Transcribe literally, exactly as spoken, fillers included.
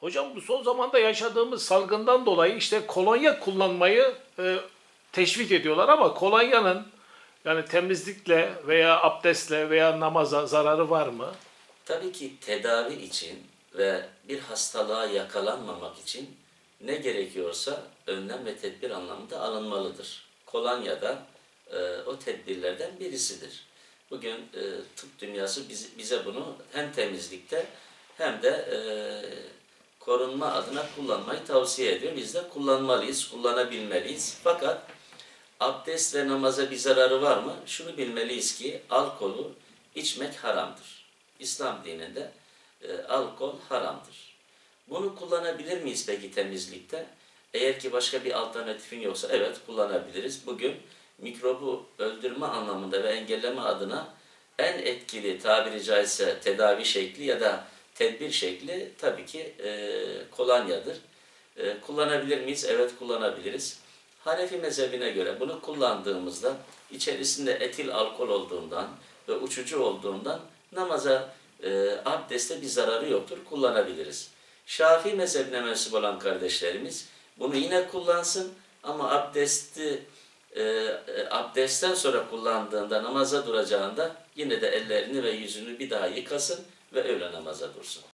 Hocam bu son zamanda yaşadığımız salgından dolayı işte kolonya kullanmayı e, teşvik ediyorlar ama kolonyanın yani temizlikle veya abdestle veya namaza zararı var mı? Tabii ki tedavi için ve bir hastalığa yakalanmamak için ne gerekiyorsa önlem ve tedbir anlamında alınmalıdır. Kolonya da e, o tedbirlerden birisidir. Bugün e, tıp dünyası biz, bize bunu hem temizlikte hem de e, korunma adına kullanmayı tavsiye ediyor. Biz de kullanmalıyız, kullanabilmeliyiz. Fakat abdest ve namaza bir zararı var mı? Şunu bilmeliyiz ki alkolü içmek haramdır. İslam dininde e, alkol haramdır. Bunu kullanabilir miyiz peki temizlikte? Eğer ki başka bir alternatifin yoksa evet kullanabiliriz. Bugün mikrobu öldürme anlamında ve engelleme adına en etkili tabiri caizse tedavi şekli ya da tedbir şekli tabii ki e, kolonyadır. E, kullanabilir miyiz? Evet kullanabiliriz. Hanefi mezhebine göre bunu kullandığımızda içerisinde etil alkol olduğundan ve uçucu olduğundan namaza, e, abdeste bir zararı yoktur. Kullanabiliriz. Şafii mezhebine mensup olan kardeşlerimiz bunu yine kullansın ama abdesti e, abdestten sonra kullandığında namaza duracağında yine de ellerini ve yüzünü bir daha yıkasın ve öyle namaza dursun.